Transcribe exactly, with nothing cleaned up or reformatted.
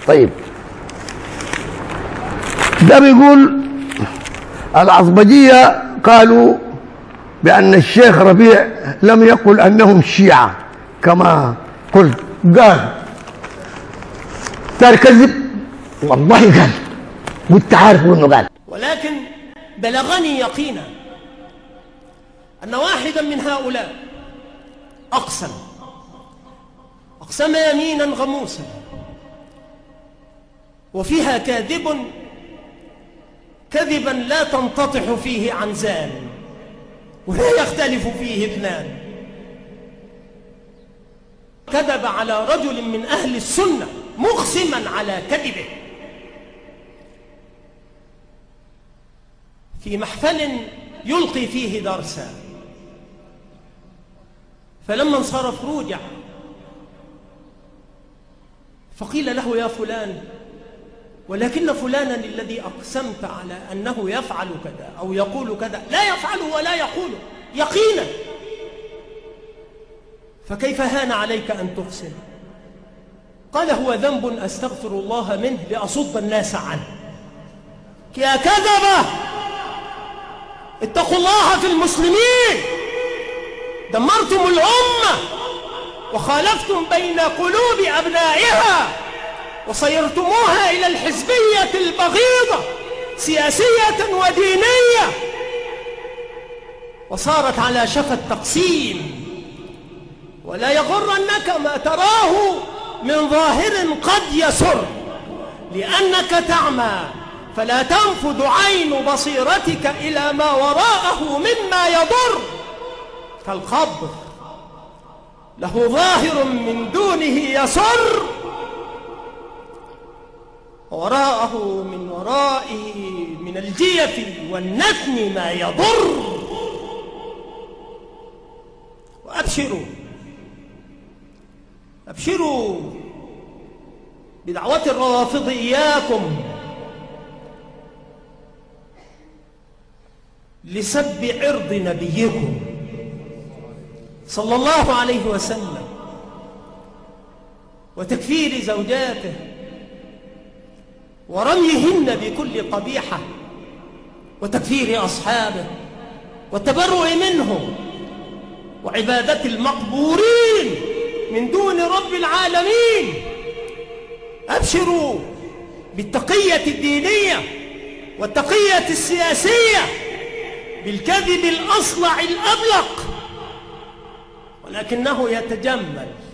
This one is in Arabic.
طيب ده بيقول العصبجية قالوا بأن الشيخ ربيع لم يقل أنهم شيعة كما قلت، قال تاري كذب، والله قال، وانت عارف انه قال. ولكن بلغني يقينا أن واحدا من هؤلاء أقسم أقسم يمينا غموسا وفيها كاذب كذبا لا تنتطح فيه عنزان ولا يختلف فيه اثنان. كذب على رجل من أهل السنة مقسما على كذبه في محفل يلقي فيه درسا، فلما انصرف رجع فقيل له يا فلان ولكن فلانا الذي أقسمت على أنه يفعل كذا أو يقول كذا لا يفعل ولا يقول يقينا، فكيف هان عليك أن تقسم؟ قال هو ذنب أستغفر الله منه لأصد الناس عنه. يا كذبة اتقوا الله في المسلمين، دمرتم الأمة وخالفتم بين قلوب أبنائها وصيرتموها إلى الحزبية البغيضة سياسية ودينية، وصارت على شفا التقسيم. ولا يغرنك ما تراه من ظاهر قد يسر، لأنك تعمى فلا تنفذ عين بصيرتك إلى ما وراءه مما يضر. فالخبر له ظاهر من دونه يسر، وراءه من ورائه من الجيف والنتن ما يضر. وأبشروا أبشروا بدعوة الروافض إياكم لسب عرض نبيكم صلى الله عليه وسلم وتكفير زوجاته ورميهن بكل قبيحة وتكفير أصحابه والتبرؤ منهم وعبادة المقبورين من دون رب العالمين. أبشروا بالتقية الدينية والتقية السياسية بالكذب الأصلع الأبلق، ولكنه يتجمل